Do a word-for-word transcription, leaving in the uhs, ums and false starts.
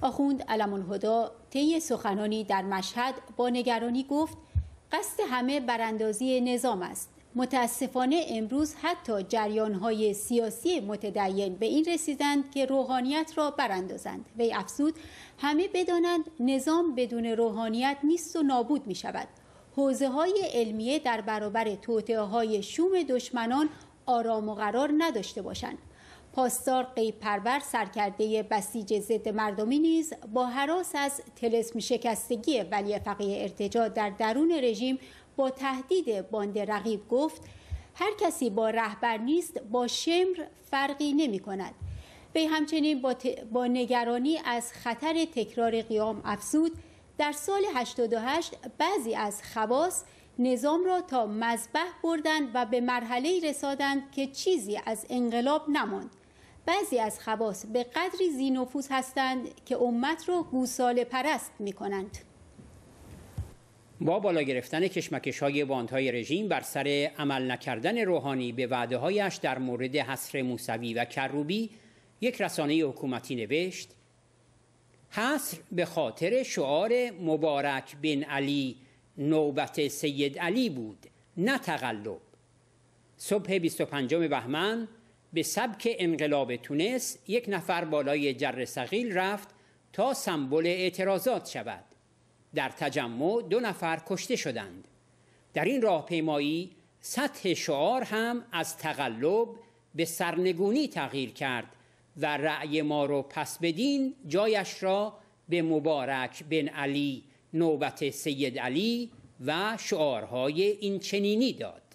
آخوند علم الهدی طی سخنانی در مشهد با نگرانی گفت قصد همه براندازی نظام است. متاسفانه امروز حتی جریان‌های سیاسی متدین به این رسیدند که روحانیت را براندازند. وی افزود همه بدانند نظام بدون روحانیت نیست و نابود می شود. حوزه‌های علمیه در برابر توطئه‌های شوم دشمنان آرام و قرار نداشته باشند. پاسدار غیب پرور سرکرده بسیج ضد مردمی نیز با هراس از طلسم شکستگی ولی فقیه ارتجاع در درون رژیم با تهدید باند رقیب گفت هر کسی با رهبر نیست با شمر فرقی نمی کند. وی همچنین با, با نگرانی از خطر تکرار قیام افزود در سال هشتاد و هشت بعضی از خواص نظام را تا مذبح بردند و به مرحله‌ای رساندند که چیزی از انقلاب نماند. بعضی از خواص به قدری ذی‌نفوذ هستند که امت را گوساله پرست می کنند. با بالا گرفتن کشمکش‌های باندهای رژیم بر سر عمل نکردن روحانی به وعده‌هایش در مورد حصر موسوی و کروبی، یک رسانه حکومتی نوشت حصر به خاطر شعار مبارک بن علی نوبت سید علی بود، نه تقلب. صبح بیست و پنجم بهمن به سبک انقلاب تونس یک نفر بالای جر ثقیل رفت تا سمبل اعتراضات شود. در تجمع دو نفر کشته شدند. در این راهپیمایی سطح شعار هم از تقلب به سرنگونی تغییر کرد و رأی ما رو پس بدین جایش را به مبارک بن علی نوبت سید علی و شعارهای این چنینی داد.